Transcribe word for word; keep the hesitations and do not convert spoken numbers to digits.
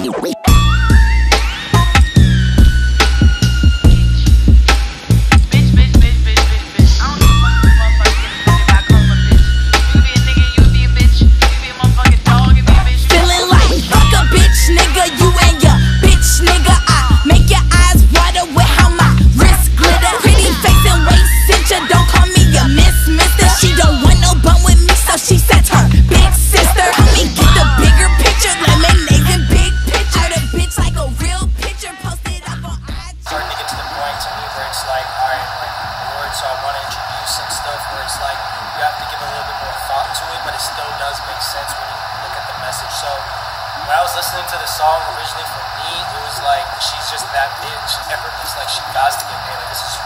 So when I was listening to the song originally, for me, it was like she's just that bitch, effortless, like she Gotsta Get Paid. Like this is